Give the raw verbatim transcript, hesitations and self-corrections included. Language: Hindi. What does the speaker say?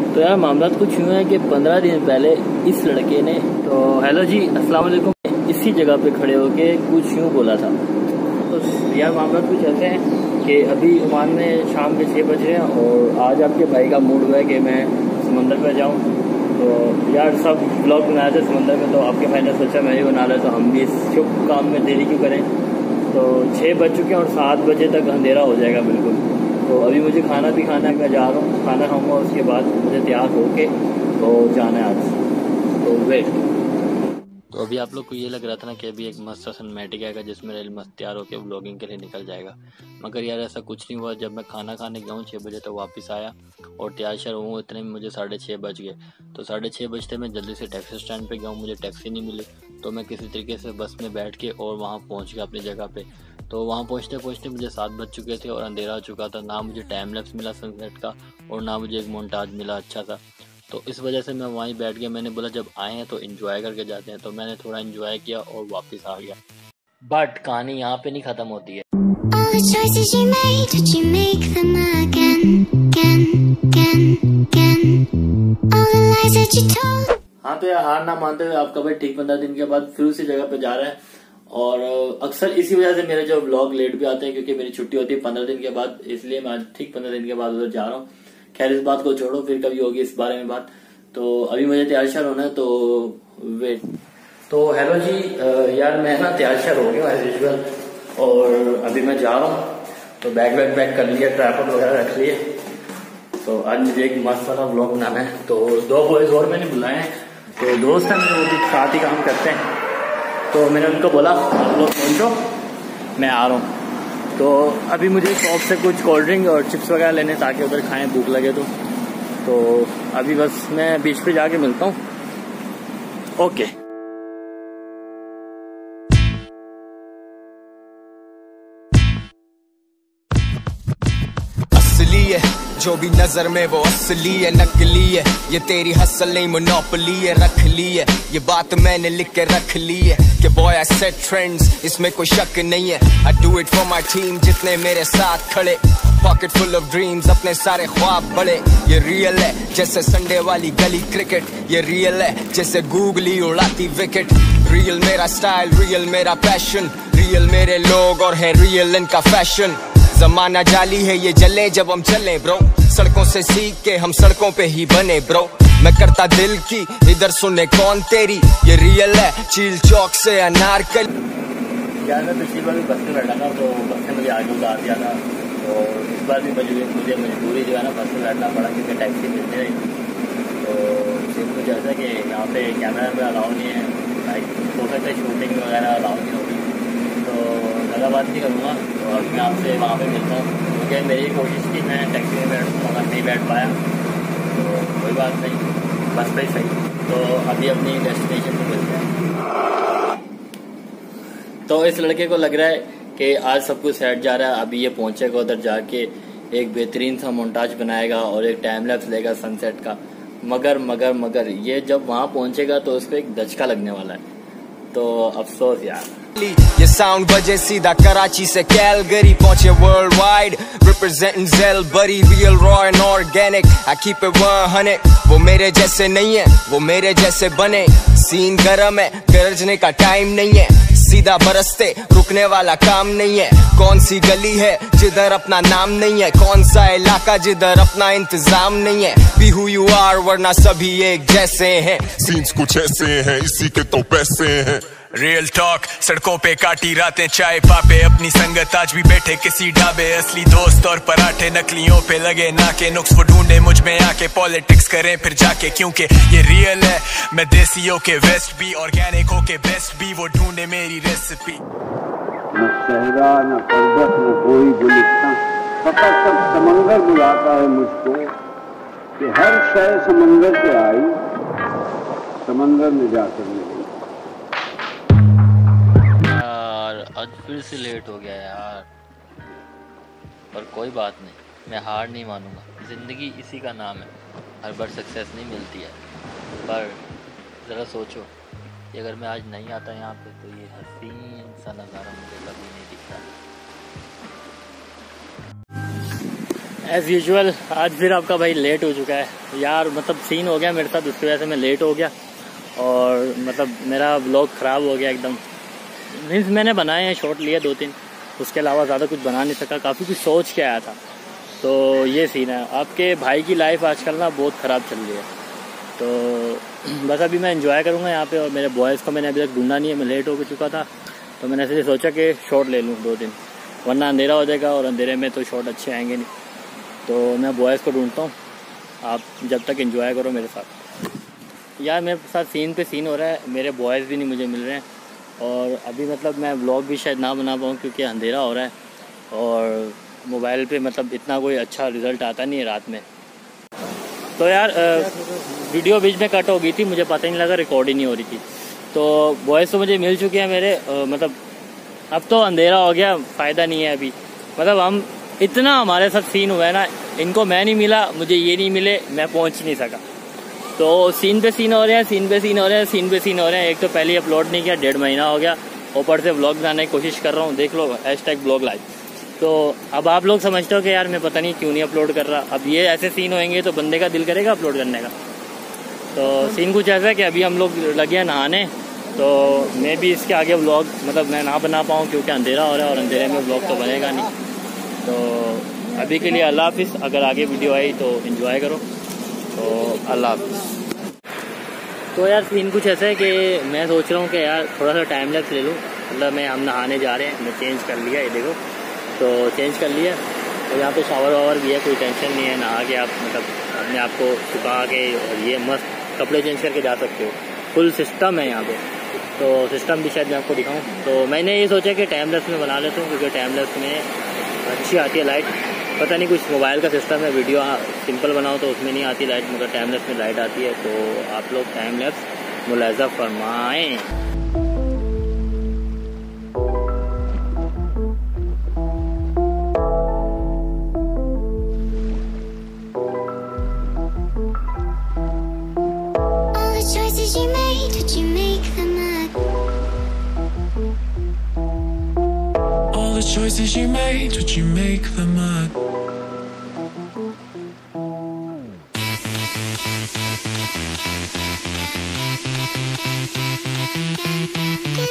तो यार मामला कुछ यूँ है कि पंद्रह दिन पहले इस लड़के ने तो हेलो जी अस्सलाम वालेकुम इसी जगह पे खड़े होके कुछ यूँ बोला था। तो यार मामला कुछ ऐसे हैं कि अभी ओमान में शाम के छः बज रहे हैं और आज आपके भाई का मूड हुआ है कि मैं समंदर पर जाऊँ। तो यार सब ब्लॉग बनाए थे समंदर में, तो आपके भाई ने सोचा मैं भी बना रहा, तो हम भी इस शुभ काम में देरी क्यों करें। तो छः बज चुके हैं और सात बजे तक अंधेरा हो जाएगा बिल्कुल। तो अभी मुझे खाना भी खाना है, मैं जा रहा हूँ, खाना खाऊंगा उसके बाद मुझे तैयार होके तो जाना है आज। तो वेट तो अभी आप लोग को ये लग रहा था ना कि अभी एक मस्त सिनेमैटिक आएगा जिसमें रेल मस्त तैयार होकर व्लॉगिंग के लिए निकल जाएगा, मगर यार ऐसा कुछ नहीं हुआ। जब मैं खाना खाने गया हूँ छः बजे तो वापस आया और तैयार शर हूँ, इतने में मुझे साढ़े छः बज गए। तो साढ़े छः बजते मैं जल्दी से टैक्सी स्टैंड पे गया हूँ, मुझे टैक्सी नहीं मिली, तो मैं किसी तरीके से बस में बैठ के और वहाँ पहुँच गया अपनी जगह पे। तो वहाँ पहुँचते पहुँचते मुझे सात बज चुके थे और अंधेरा हो चुका था, ना मुझे टाइम लैप्स मिला सनसेट का और ना मुझे एक मोन्टाज मिला अच्छा सा। तो इस वजह से मैं वहीं बैठ गया। मैंने बोला जब आए हैं तो एंजॉय करके जाते हैं, तो मैंने थोड़ा एंजॉय किया और वापस आ गया। बट कहानी यहाँ पे नहीं ख़त्म होती है। हाँ तो यार हार ना मानते हुए आपका भाई ठीक पंद्रह दिन के बाद फिर उसी जगह पे जा रहा है और अक्सर इसी वजह से मेरे जो ब्लॉग लेट भी आते हैं क्योंकि मेरी छुट्टी होती है पंद्रह दिन के बाद, इसलिए मैं आज ठीक पंद्रह दिन के बाद उधर जा रहा हूँ। खैर इस बात को छोड़ो, फिर कभी होगी इस बारे में बात। तो अभी मुझे तैयार शर होना है, तो वेट तो हेलो जी यार मैं ना तैयार शर हो गया एज यूजुअल और अभी मैं जा रहा हूँ। तो बैग वैग पैक कर लिया, ट्राइपॉड वगैरह रख लिए। तो आज मुझे एक मस्त वाला व्लॉग बनाना है। तो दो बॉयज और मैंने बुलाए हैं, तो दोस्त हैं मेरे, वो भी साथ ही काम करते हैं। तो मैंने उनको बोला आप लोग पहुँचो मैं आ रहा हूँ। तो अभी मुझे शॉप से कुछ कोल्ड ड्रिंक और चिप्स वगैरह लेने ताकि उधर खाएं, भूख लगे तो तो अभी बस मैं बीच पे जाके मिलता हूँ। ओके असली है जो भी नजर में वो असली है, नकली है ये तेरी हसल नहीं मोनोपोली है, रख ली है ये बात मैंने लिख के रख ली है कि बॉय आई सेट ट्रेंड्स, इसमें कोई शक नहीं है। I do it for my team जितने मेरे साथ खड़े, पॉकेट फुल ऑफ ड्रीम्स अपने सारे ख्वाब बड़े। ये रियल है जैसे संडे वाली गली क्रिकेट, ये रियल है जैसे गूगली उड़ाती विकेट। रियल मेरा स्टाइल, रियल मेरा पैशन, रियल मेरे लोग और है रियल इनका फैशन। जमाना जाली है ये जले जब हम चले ब्रो, सड़कों से सीख के हम सड़कों पे ही बने ब्रो। मैं करता दिल की इधर सुने कौन तेरी, ये रियल है चील चौक से अनारकल। यार मैं पिछली बार भी बस में बैठा था तो बस ने मुझे आगे उतार दिया था, तो इस बार भी मुझे मुझे मजबूरी जो है ना बस में बैठना पड़ा क्योंकि टैक्सी मिलती रही। तो सिर्फ कुछ ऐसा कि यहाँ पे कैमरा में अलाउ नहीं है, लाइक हो सकता है शूटिंग वगैरह अलाउ नहीं होगी। तो ज़्यादा बात नहीं करूँगा, तो अब मैं आपसे वहाँ पे मिलता हूँ क्योंकि मेरी कोशिश की मैं टैक्सी में बैठ मगर नहीं बैठ पाया, तो कोई बात नहीं बस पे ही सही। तो अभी अपनी डेस्टिनेशन पे मिलते हैं। तो इस लड़के को लग रहा है कि आज सब कुछ सेट जा रहा है, अभी ये पहुँचेगा उधर जाके एक बेहतरीन सा मोन्टाज बनाएगा और एक टाइम लैप्स लेगा सनसेट का, मगर मगर मगर ये जब वहाँ पहुँचेगा तो उसको एक दचका लगने वाला है। तो अफसोस यार। ये साउंड बजे सीधा कराची से कैलगरी पहुंचे वर्ल्ड वाइड, रिप्रेजेंटिंग जेल बरी real raw and organic. I keep it one hundred, वो मेरे जैसे नहीं है वो मेरे जैसे बने। सीन गरम है गरजने का टाइम नहीं है, सीधा बरसते रुकने वाला काम नहीं है। कौन सी गली है जिधर अपना नाम नहीं है, कौन सा इलाका जिधर अपना इंतजाम नहीं है। बी हु यू आर वरना सभी एक जैसे हैं, सीन्स कुछ ऐसे हैं इसी के तो पैसे हैं। रियल टॉक सड़कों पे काटी रातें चाय पापे, अपनी संगत आज भी बैठे किसी ढाबे। असली दोस्त और पराठे नकलियों पे लगे नाके, नुक्स वो ढूंढे मुझ में आके पॉलिटिक्स करें फिर जाके, क्योंकि ये रियल है। मैं देसियों के वेस्ट भी ऑर्गेनिक हो के बेस्ट भी वो ढूंढे मेरी रेसिपी। न सहरा न पर्वत न कोई गुलिस्तां, पता सब समंदर बुलाता है मुझको कि हर शय समंदर से आई समंदर में जाकर मिली। आज फिर से लेट हो गया यार, पर कोई बात नहीं, मैं हार नहीं मानूंगा। ज़िंदगी इसी का नाम है, हर बार सक्सेस नहीं मिलती है। पर ज़रा सोचो कि अगर मैं आज नहीं आता यहाँ पे तो ये हसीन सा नज़ारा मुझे कभी नहीं दिखता। एज़ यूजुअल आज फिर आपका भाई लेट हो चुका है यार, मतलब सीन हो गया मेरे साथ, उसकी वजह से मैं लेट हो गया और मतलब मेरा व्लॉग ख़राब हो गया एकदम। मीन्स मैंने बनाए हैं, शॉट लिए दो तीन, उसके अलावा ज़्यादा कुछ बना नहीं सका, काफ़ी कुछ सोच के आया था। तो ये सीन है, आपके भाई की लाइफ आजकल ना बहुत ख़राब चल रही है। तो बस अभी मैं एंजॉय करूँगा यहाँ पे, और मेरे बॉयज़ को मैंने अभी तक ढूंढा नहीं है, मैं लेट हो चुका था। तो मैंने ऐसे सोचा कि शॉट ले लूँ दो दिन, वरना अंधेरा हो जाएगा और अंधेरे में तो शॉट अच्छे आएंगे नहीं। तो मैं बॉयज़ को ढूंढता हूँ, आप जब तक एंजॉय करो मेरे साथ। यार मेरे साथ सीन पे सीन हो रहा है, मेरे बॉयज़ भी नहीं मुझे मिल रहे हैं, और अभी मतलब मैं व्लॉग भी शायद ना बना पाऊँ क्योंकि अंधेरा हो रहा है और मोबाइल पे मतलब इतना कोई अच्छा रिज़ल्ट आता नहीं है रात में। तो यार वीडियो बीच में कट हो गई थी, मुझे पता ही नहीं लगा, रिकॉर्ड ही नहीं हो रही थी। तो बॉयज़ तो मुझे मिल चुके हैं मेरे, आ, मतलब अब तो अंधेरा हो गया, फ़ायदा नहीं है अभी। मतलब हम इतना हमारे साथ सीन हुआ है ना, इनको मैं नहीं मिला, मुझे ये नहीं मिले, मैं पहुंच नहीं सका। तो सीन पे सीन हो रहे हैं, सीन पे सीन हो रहे हैं, सीन पे सीन हो रहे हैं। एक तो पहले अपलोड नहीं किया, डेढ़ महीना हो गया, ऊपर से व्लॉग बनाने की कोशिश कर रहा हूँ, देख लो हैशटैग ब्लॉग लाइव। तो अब आप लोग समझते हो कि यार मैं पता नहीं क्यों नहीं अपलोड कर रहा। अब ये ऐसे सीन होंगे तो बंदे का दिल करेगा अपलोड करने का। तो सीन कुछ ऐसा है कि अभी हम लोग लगे हैं नहाने, तो मैं भी इसके आगे व्लॉग मतलब मैं ना बना पाऊँ क्योंकि अंधेरा हो रहा है और अंधेरे में व्लॉग तो बनेगा नहीं। तो अभी के लिए अल्लाह हाफिज़, अगर आगे वीडियो आई तो एंजॉय करो। तो अल्लाह हाफिज़। तो यार सीन कुछ ऐसा है कि मैं सोच रहा हूँ कि यार थोड़ा सा टाइम लैप्स ले लूँ। मतलब मैं हम नहाने जा रहे हैं, मैं चेंज कर लिया, ये देखो, तो चेंज कर लिया। तो यहाँ पे शावर वावर भी है, कोई टेंशन नहीं है, नहा के आप मतलब अपने आप को सुखा के और ये मस्त कपड़े चेंज करके जा सकते हो। फुल सिस्टम है यहाँ पे, तो सिस्टम भी शायद मैं आपको दिखाऊँ। तो मैंने ये सोचा कि टाइम लैप्स में बना लेता हूँ क्योंकि टाइम लैप्स में अच्छी आती है लाइट। पता नहीं कुछ मोबाइल का सिस्टम है, वीडियो सिंपल बनाओ तो उसमें नहीं आती लाइट, मगर टाइम लैप्स में लाइट आती है। तो आप लोग टाइम लैप्स मुलाहिज़ा फरमाएँ। Choices you made, did you make them up? All the choices you made, did you make them up? Did